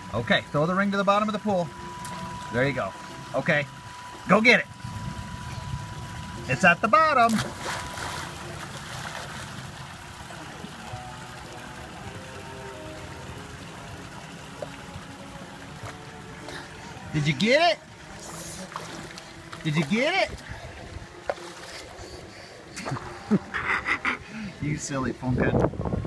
Okay, throw the ring to the bottom of the pool. There you go. Okay, go get it. It's at the bottom. Did you get it? Did you get it? You silly pumpkin.